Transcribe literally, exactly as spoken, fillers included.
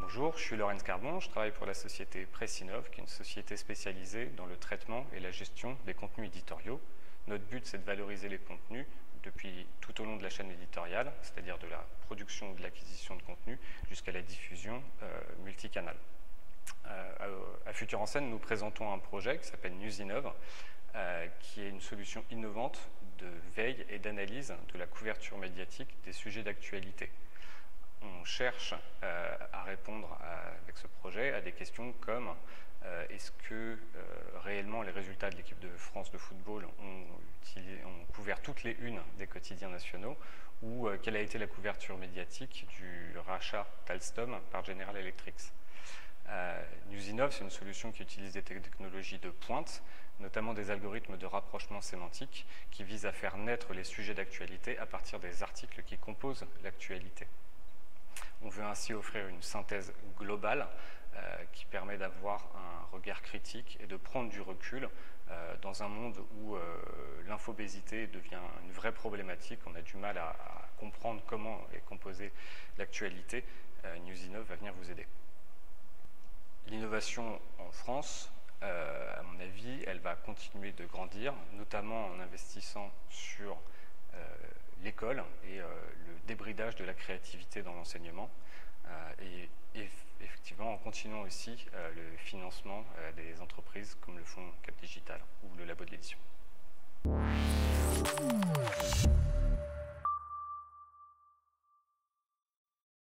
Bonjour, je suis Laurence Carbon, je travaille pour la société Pressinov, qui est une société spécialisée dans le traitement et la gestion des contenus éditoriaux. Notre but, c'est de valoriser les contenus depuis tout au long de la chaîne éditoriale, c'est-à-dire de la production ou de l'acquisition de contenu jusqu'à la diffusion euh, multicanale. Euh, à Futur en Scène, nous présentons un projet qui s'appelle Newsinov, euh, qui est une solution innovante de veille et d'analyse de la couverture médiatique des sujets d'actualité. On cherche euh, à répondre à, avec ce projet à des questions comme euh, est-ce que euh, réellement les résultats de l'équipe de France de football ont, utilisé, ont couvert toutes les unes des quotidiens nationaux, ou euh, quelle a été la couverture médiatique du rachat d'Alstom par General Electric. Euh, Newsinov, c'est une solution qui utilise des technologies de pointe, notamment des algorithmes de rapprochement sémantique qui visent à faire naître les sujets d'actualité à partir des articles qui composent l'actualité. On veut ainsi offrir une synthèse globale euh, qui permet d'avoir un regard critique et de prendre du recul euh, dans un monde où euh, l'infobésité devient une vraie problématique. On a du mal à, à comprendre comment est composée l'actualité. Euh, Newsinov va venir vous aider. L'innovation en France, euh, à mon avis, elle va continuer de grandir, notamment en investissant sur euh, l'école et euh, le débridage de la créativité dans l'enseignement euh, et, et effectivement en continuant aussi euh, le financement euh, des entreprises comme le fonds Cap Digital ou le Labo de l'édition.